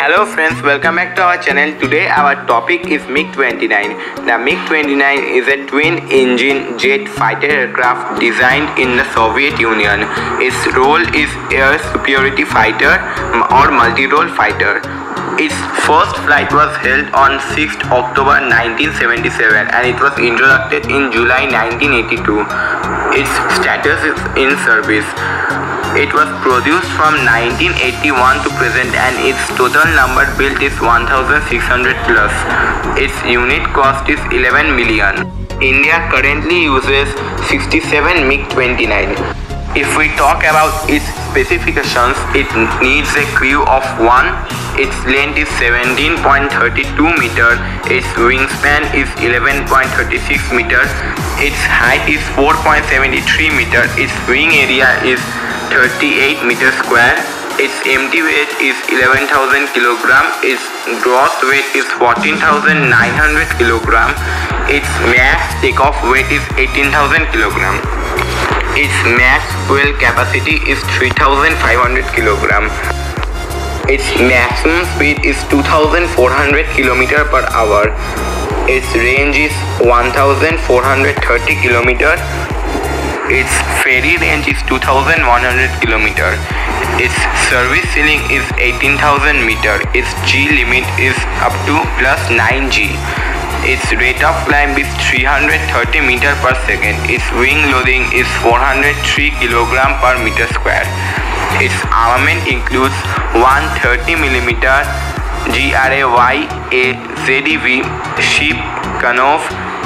Hello friends, welcome back to our channel. Today our topic is MiG-29. The MiG-29 is a twin-engine jet fighter aircraft designed in the Soviet Union. Its role is air superiority fighter or multi-role fighter. Its first flight was held on 6th October 1977 and it was introduced in July 1982. Its status is in service. It was produced from 1981 to present and its total number built is 1600 plus. Its unit cost is 11 million. India currently uses 67 MiG-29. If we talk about its specifications, it needs a crew of 1. Its length is 17.32 meter. Its wingspan is 11.36 meter. Its height is 4.73 meter. Its wing area is 38 meter square. Its empty weight is 11,000 kilogram. Its gross weight is 14,900 kilogram. Its max takeoff weight is 18,000 kilogram. Its max fuel capacity is 3,500 kilogram. Its maximum speed is 2,400 km per hour. Its range is 1,430 km. Its ferry range is 2,100 km. Its service ceiling is 18,000 meter. Its G limit is up to plus 9G. Its rate of climb is 330 meter per second. Its wing loading is 403 kg per meter square. Its armament includes 130mm GRAY ZEV Ship Canov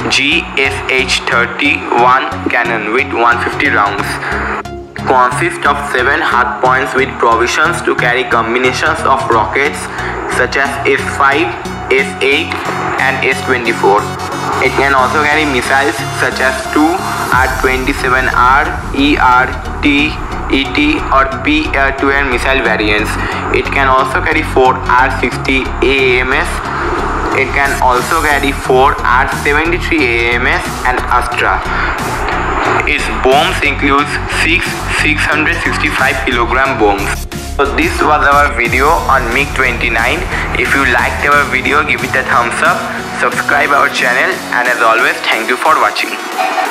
GSH-31 cannon with 150 rounds. Consists of 7 hardpoints with provisions to carry combinations of rockets such as S5, S8 and S24. It can also carry missiles such as 2 R-27R, ER, T, ET or P-air-to-air missile variants. It can also carry 4 R-60 AAMS. It can also carry 4 R-73 AAMS and Astra. Its bombs include 6 665 kg bombs. So this was our video on MiG-29. If you liked our video, give it a thumbs up, subscribe our channel, and as always, thank you for watching.